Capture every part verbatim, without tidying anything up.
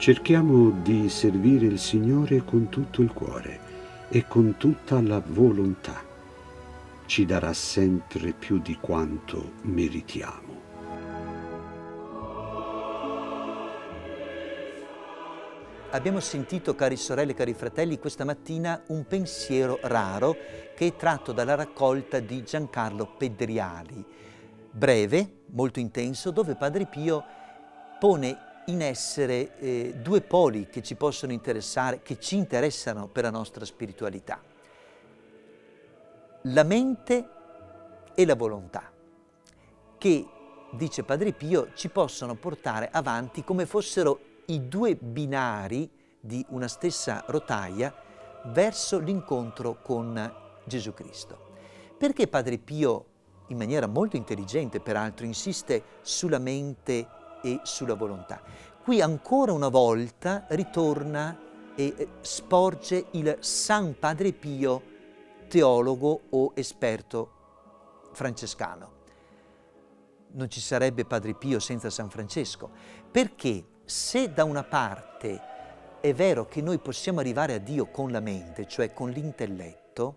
Cerchiamo di servire il Signore con tutto il cuore e con tutta la volontà. Ci darà sempre più di quanto meritiamo. Abbiamo sentito, cari sorelle e cari fratelli, questa mattina un pensiero raro che è tratto dalla raccolta di Giancarlo Pedriali, breve, molto intenso, dove Padre Pio pone in essere eh, due poli che ci possono interessare, che ci interessano per la nostra spiritualità. La mente e la volontà, che, dice Padre Pio, ci possono portare avanti come fossero i due binari di una stessa rotaia verso l'incontro con Gesù Cristo. Perché Padre Pio, in maniera molto intelligente peraltro, insiste sulla mente e sulla volontà? Qui ancora una volta ritorna e sporge il San Padre Pio, teologo o esperto francescano. Non ci sarebbe Padre Pio senza San Francesco, perché se da una parte è vero che noi possiamo arrivare a Dio con la mente, cioè con l'intelletto,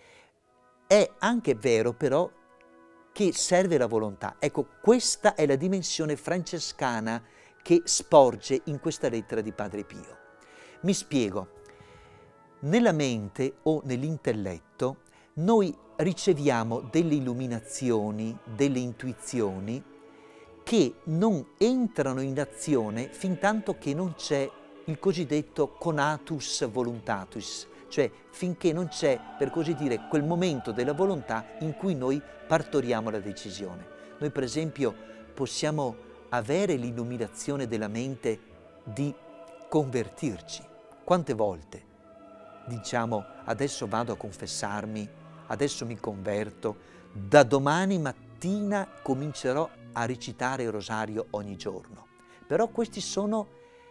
è anche vero però che serve la volontà. Ecco, questa è la dimensione francescana che sporge in questa lettera di Padre Pio. Mi spiego. Nella mente o nell'intelletto noi riceviamo delle illuminazioni, delle intuizioni che non entrano in azione fin tanto che non c'è il cosiddetto conatus voluntatis, cioè finché non c'è, per così dire, quel momento della volontà in cui noi partoriamo la decisione. Noi per esempio possiamo avere l'illuminazione della mente di convertirci. Quante volte diciamo adesso vado a confessarmi, adesso mi converto, da domani mattina comincerò a recitare il rosario ogni giorno. Però questi sono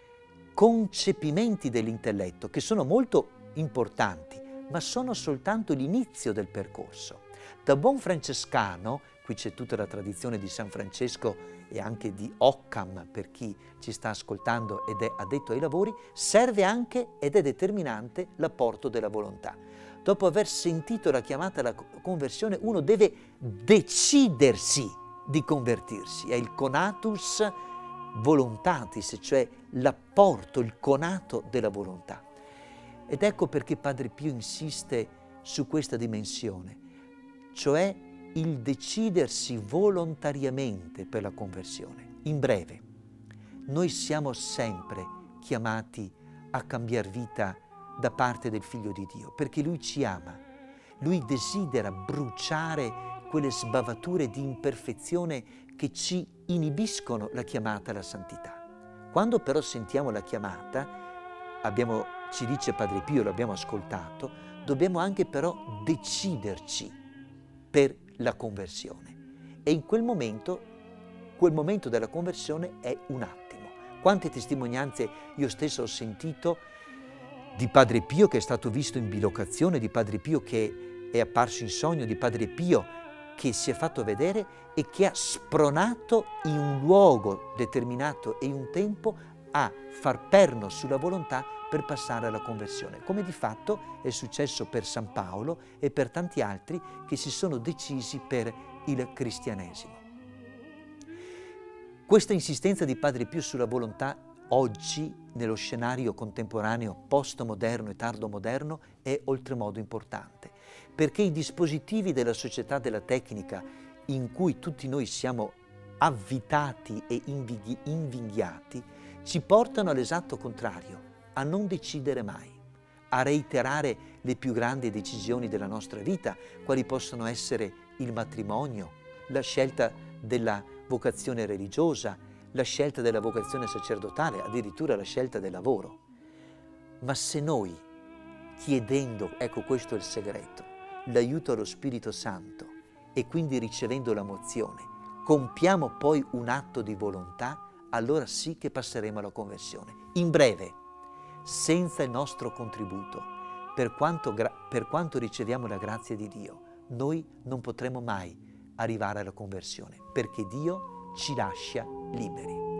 concepimenti dell'intelletto che sono molto importanti, ma sono soltanto l'inizio del percorso. Da buon francescano, qui c'è tutta la tradizione di San Francesco e anche di Occam per chi ci sta ascoltando ed è addetto ai lavori, serve anche ed è determinante l'apporto della volontà. Dopo aver sentito la chiamata alla conversione, uno deve decidersi di convertirsi. È il conatus voluntatis, cioè l'apporto, il conato della volontà. Ed ecco perché Padre Pio insiste su questa dimensione, cioè il decidersi volontariamente per la conversione. In breve, noi siamo sempre chiamati a cambiare vita da parte del Figlio di Dio, perché Lui ci ama, Lui desidera bruciare quelle sbavature di imperfezione che ci inibiscono la chiamata alla santità. Quando però sentiamo la chiamata, abbiamo, ci dice Padre Pio, l'abbiamo ascoltato, dobbiamo anche però deciderci per la conversione. E in quel momento, quel momento della conversione è un attimo. Quante testimonianze io stesso ho sentito di Padre Pio che è stato visto in bilocazione, di Padre Pio che è apparso in sogno, di Padre Pio che si è fatto vedere e che ha spronato in un luogo determinato e in un tempo a far perno sulla volontà per passare alla conversione, come di fatto è successo per San Paolo e per tanti altri che si sono decisi per il cristianesimo. Questa insistenza di Padre Pio sulla volontà oggi, nello scenario contemporaneo postmoderno e tardomoderno, è oltremodo importante, perché i dispositivi della società della tecnica in cui tutti noi siamo avvitati e invighi, invinghiati ci portano all'esatto contrario, a non decidere mai, a reiterare le più grandi decisioni della nostra vita, quali possono essere il matrimonio, la scelta della vocazione religiosa, la scelta della vocazione sacerdotale, addirittura la scelta del lavoro. Ma se noi, chiedendo, ecco questo è il segreto, l'aiuto allo Spirito Santo e quindi ricevendo la mozione, compiamo poi un atto di volontà, allora sì che passeremo alla conversione. In breve, senza il nostro contributo, per quanto, per quanto riceviamo la grazia di Dio, noi non potremo mai arrivare alla conversione, perché Dio ci lascia liberi.